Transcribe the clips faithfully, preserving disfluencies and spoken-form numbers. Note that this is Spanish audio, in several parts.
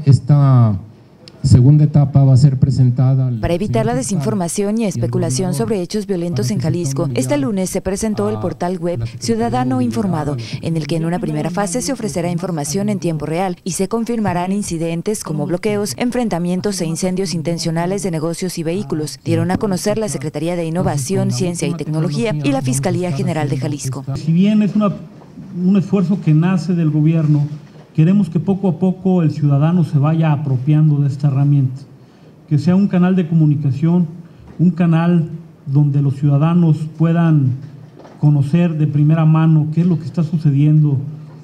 esta segunda etapa va a ser presentada. Para evitar la desinformación y especulación sobre hechos violentos en Jalisco, este lunes se presentó el portal web Ciudadano Informado, en el que en una primera fase se ofrecerá información en tiempo real y se confirmarán incidentes como bloqueos, enfrentamientos e incendios intencionales de negocios y vehículos. Dieron a conocer la Secretaría de Innovación, Ciencia y Tecnología y la Fiscalía General de Jalisco. Si bien es una, un esfuerzo que nace del gobierno, queremos que poco a poco el ciudadano se vaya apropiando de esta herramienta, que sea un canal de comunicación, un canal donde los ciudadanos puedan conocer de primera mano qué es lo que está sucediendo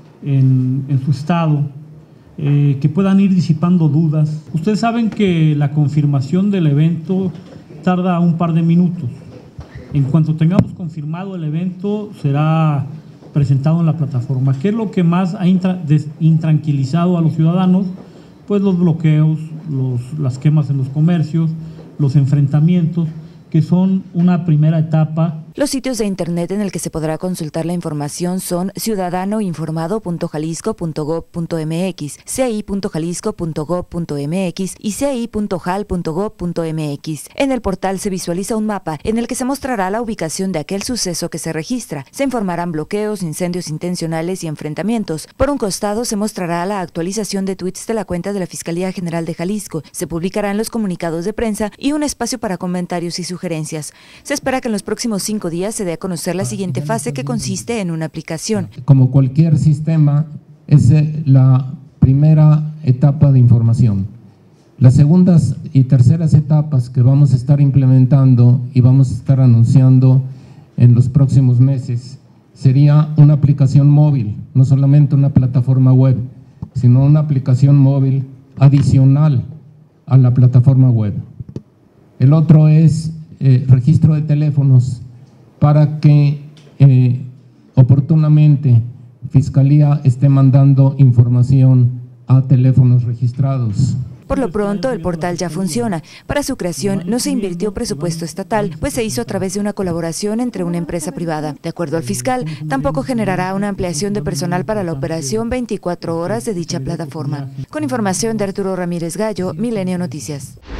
en, en su estado, eh, que puedan ir disipando dudas. Ustedes saben que la confirmación del evento tarda un par de minutos. En cuanto tengamos confirmado el evento, será presentado en la plataforma. ¿Qué es lo que más ha intranquilizado a los ciudadanos? Pues los bloqueos, los, las quemas en los comercios, los enfrentamientos, que son una primera etapa. Los sitios de internet en el que se podrá consultar la información son ciudadanoinformado punto jalisco punto gob punto mx, c i punto jalisco punto gob punto mx y c i punto jal punto gob punto mx. En el portal se visualiza un mapa en el que se mostrará la ubicación de aquel suceso que se registra. Se informarán bloqueos, incendios intencionales y enfrentamientos. Por un costado se mostrará la actualización de tweets de la cuenta de la Fiscalía General de Jalisco. Se publicarán los comunicados de prensa y un espacio para comentarios y sugerencias. Se espera que en los próximos cinco días se dé a conocer la siguiente fase, que consiste en una aplicación. Como cualquier sistema, es la primera etapa de información. Las segundas y terceras etapas que vamos a estar implementando y vamos a estar anunciando en los próximos meses sería una aplicación móvil, no solamente una plataforma web, sino una aplicación móvil adicional a la plataforma web. El otro es eh, registro de teléfonos, para que eh, oportunamente Fiscalía esté mandando información a teléfonos registrados. Por lo pronto, el portal ya funciona. Para su creación no se invirtió presupuesto estatal, pues se hizo a través de una colaboración entre una empresa privada. De acuerdo al fiscal, tampoco generará una ampliación de personal para la operación veinticuatro horas de dicha plataforma. Con información de Arturo Ramírez Gallo, Milenio Noticias.